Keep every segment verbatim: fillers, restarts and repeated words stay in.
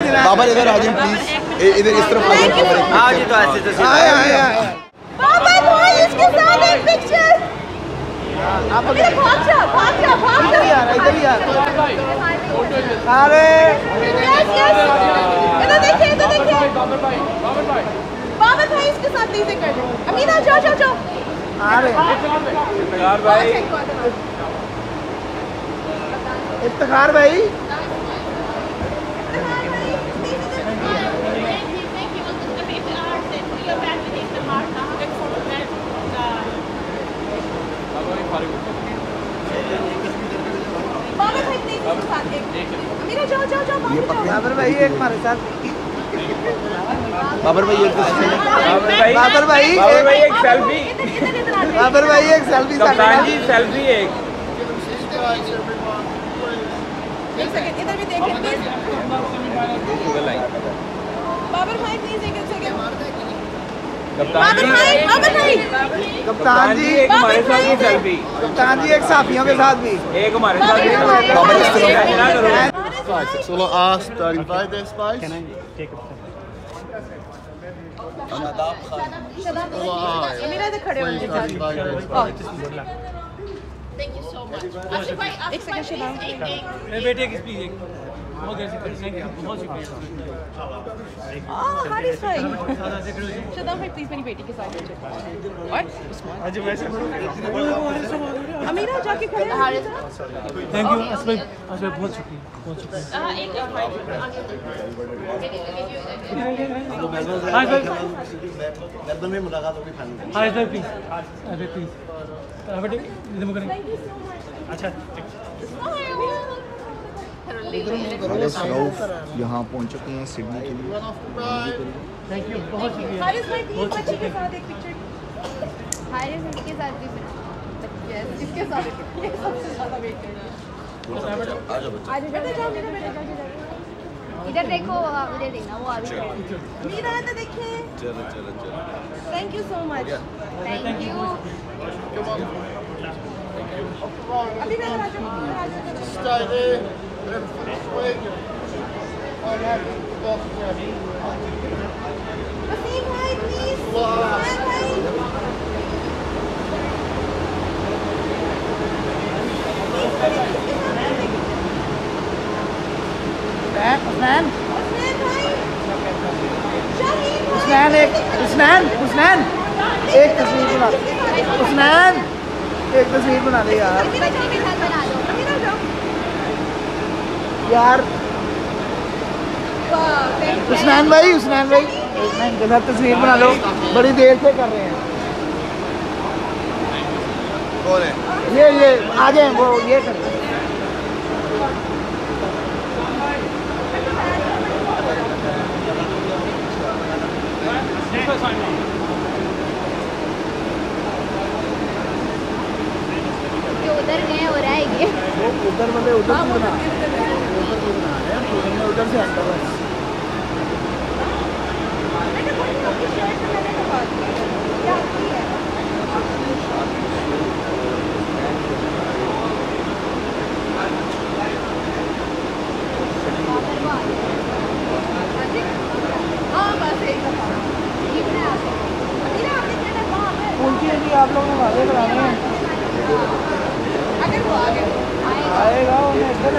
बाबर इधर आ जाए प्लीज, इधर इस तरफ आ जाए। हाँ जी, तो ऐसे तो आए आए आए। बाबर भाई इसके साथ एक पिक्चर। आप भाग जा भाग जा भाग जा इधर ही आ रहा, इधर ही आ रहा। अरे यस यस, इधर देखिए इधर देखिए। बाबर भाई बाबर भाई बाबर भाई इसके साथ प्लीज कर दो। अमीना जाओ जाओ जाओ। अरे इफ्तिखार भाई, इफ्तिखार भाई अमीना जाओ जाओ जाओ बाबर भाई एक हमारे साथ। बाबर भाई एक बाबर भाई बाबर भाई एक सेल्फी। बाबर भाई एक सेल्फी कप्तान जी, सेल्फी एक एक सेकंड इधर भी देखिए प्लीज। बाबर भाई प्लीज एक सेकंड। कप्तान जी बाबर भाई कप्तान जी एक हमारे साथ भी सेल्फी। कप्तान जी एक साथियों के साथ भी एक हमारे साथ भी। So ask to invite this guys. Can I take a photo? Amina इधर खड़े होने के साथ। Thank you so much. एक सेकंड शदाब। मेरे बेटे की स्पीच एक बहुत ऐसी थैंक यू, बहुत शुक्रिया। Oh, Haris भाई। शदाब भाई प्लीज मेरी बेटी के साथ। What? आज वैसे अमीना जाके खड़े हैं। हारिस थैंक यू असफ भाई, असफ भाई बहुत शुक्रिया, बहुत शुक्रिया। एक हाय भाई, मेलबर्न में मुलाकात होगी फाइनल। हाय भाई प्लीज, अरे प्लीज बेटे इधर मुझे करें। अच्छा यहाँ पहुँच चुके हैं सिडनी के लिए। थैंक यू, बहुत शुक्रिया। हारिस भाई प्लीज बच्ची के साथ एक पिक्चर। हारिस इसके साथ भी यस इसके साथ ये सबसे ज्यादा वेट कर रहा है। आज बेटा जाओ मेरा बेटा जाओ इधर देखो, उधर देखना वो अभी मीरा तो देखिए। चलो चलो चलो, thank you so much. Thank you. अभी मैं आ जाऊँ। वसीम भाई प्लीज। उस्मान उस्मान एक उस्मान उस्मान एक तस्वीर बना, उस्मान एक तस्वीर बना दे यार। यार उस्मान भाई उस्मान भाई उस्मान के साथ तस्वीर बना लो, बड़ी देर से कर रहे हैं। कौन है ये ये आ जाए वो ये कर उधर गए हो रहा है ये उधर मतलब उधर से बना उधर से हटता बस। आप लोगों ने वादे कराने हैं, अगर वो आगे आएगा उन्हें इधर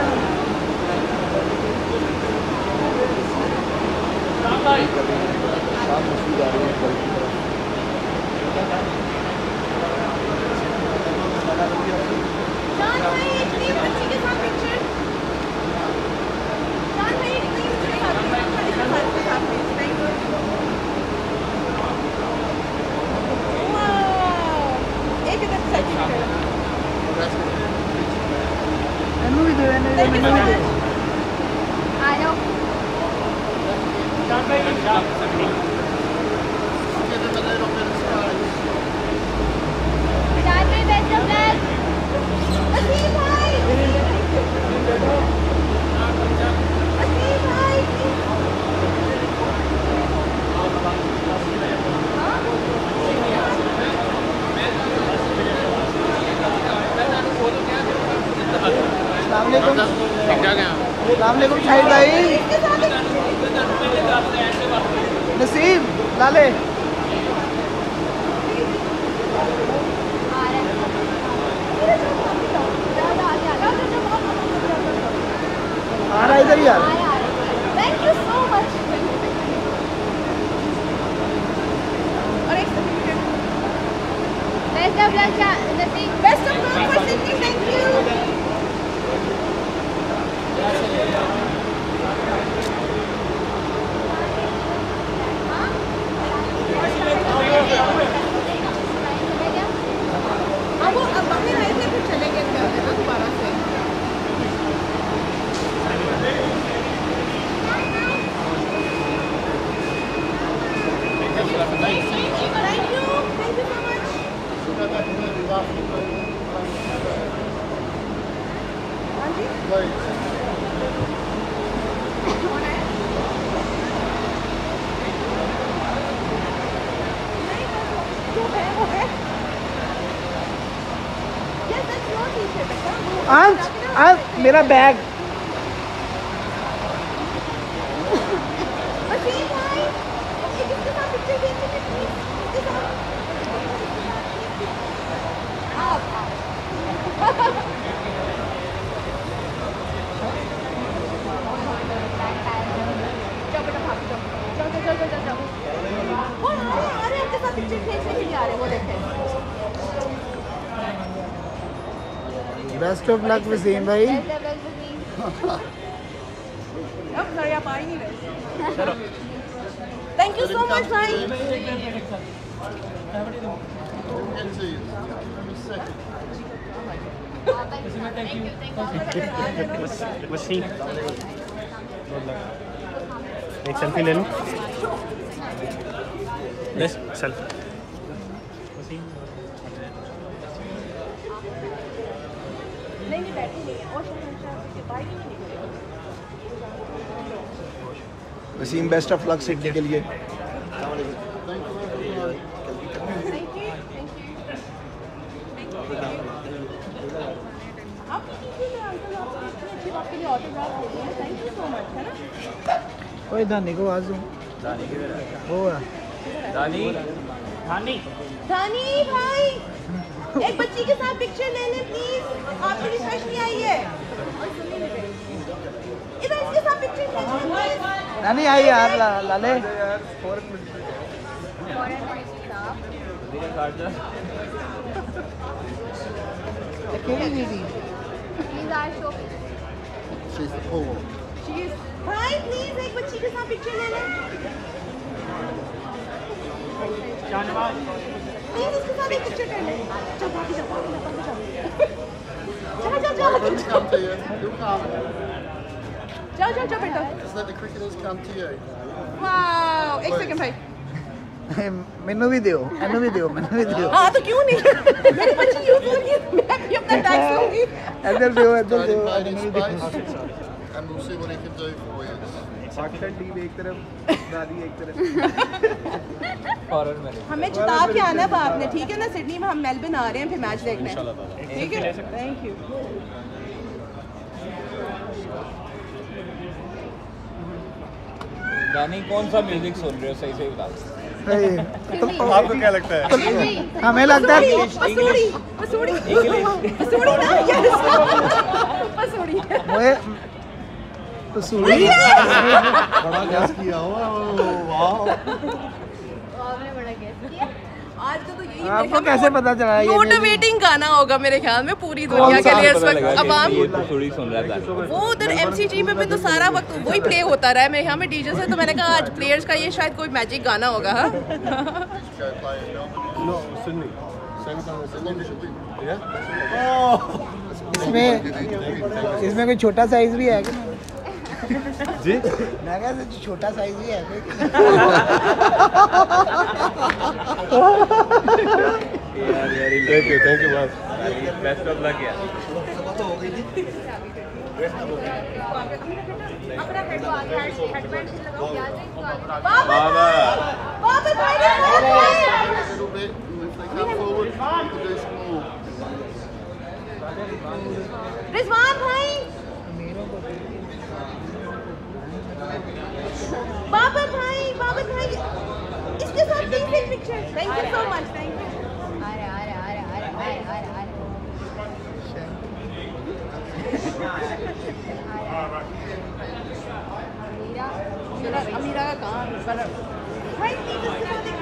शाहिद भाई। वसीम लाले आ रहा इधर यार। Thank you so much. और एक Best of luck, Nasi. Best of luck for Sydney. Thank you. हाँ वो अब अपने लाइफ में फिर चलेंगे ना दोबारा से। Thank you. Thank you so much. हाँ जी। अंश अंश मेरा bag best of luck Wasim भाई। आप आ ही नहीं रहे। थैंक यू सो मच भाई। एक सेल्फी ले लो। सेल्फी नहीं नहीं बैठी नहीं है और बाइक ही नहीं। Wasim best of luck Sydney के लिए। ओए दानी को आवाज दूं। वो है दानी धानी दानी भाई एक बच्ची के साथ पिक्चर ले ले प्लीज। आपकी रिक्वेस्ट नहीं आई है। इधर इसके साथ पिक्चर ले। नानी आई यार ला, लाले अकेली दीदी। She's the pool. भाई प्लीज एक बच्ची के साथ पिक्चर ले ले। प्लीज उसके साथ एक पिक्चर कर ले। चल भाग जा भाग जा भाग जा। जा जा Let them come to you. You come. जाओ जाओ जाओ बेटा। Just let the cricketers come to you. Wow एक सेकंड भाई। मैनू भी दियो मैनू भी दियो मैनू भी दियो। हाँ तो क्यों नहीं मेरी बच्ची यूज होगी मैं भी अपना टैक्स लूंगी। इधर दियो इधर दियो Let him मैनू find भी his दियो। space, and we'll see what he can do for you. Pakistan team एक तरफ दादी एक तरफ। हमें जिता के आना है बाप ने ठीक है ना। सिडनी में हम मेलबर्न आ रहे हैं फिर मैच देखने। ठीक है थैंक यू। दानी कौन सा म्यूजिक सुन रहे हो सही से बता। आपको क्या लगता है? हमें लगता है पसूड़ी पसूड़ी पसूड़ी ना यस पसूड़ी वो पसूड़ी बड़ा गैस किया हो। वाह आपने बड़ा गेस किया। आज तो यही आपको कैसे पता चला ये मोटिवेटिंग गाना होगा मेरे ख्याल में पूरी दुनिया के लिए इस वक्त अवाम थोड़ी सुन रहा था वो उधर एमसीजी में भी तो सारा वक्त वही प्ले होता रहा है। मेरे यहाँ में डीजे से तो मैंने कहा आज प्लेयर्स का ये शायद कोई मैजिक गाना होगा। हाँ No, Sydney. Same time as Sydney. Yeah? इसमें इसमें कोई छोटा साइज भी है क्या? जी? मैं कहा छोटा साइज भी है Thank you, thank you, boss. Best of luck यार। अपना हेड हेडबैंड लगाओ क्या है बाबा बाबा भाई A little bit. If they come forward, we can do some more. Rizwan भाई बाबर भाई बाबर भाई please take picture. Thank you so much. Thank you. आ रहे आ रहे आ रहे आ रहे आ रहे आ रहे अमीरा अमीरा का काम पर भाई please इसके साथ एक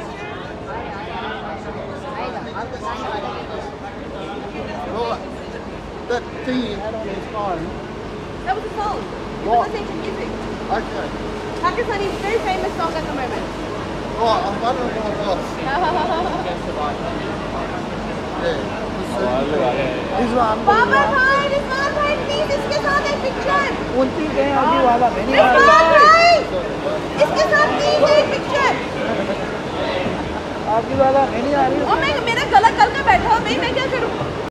आएगा आपको आने वाला है Oh, that thing you had on his phone. That was a song. He What? was listening to music. Okay. Pakistani very famous song at the moment. Oh, I'm wondering what it was. Yeah. This one. Babar bhai, Rizwan bhai, please इसके साथ एक picture. उनकी कहीं आगे वाला मैंने Rizwan bhai, इसके साथ please एक picture. आगे वाला मैंने आ रही और मैं मेरा गला कल का बैठा हूँ मैं मैं क्या करूँ?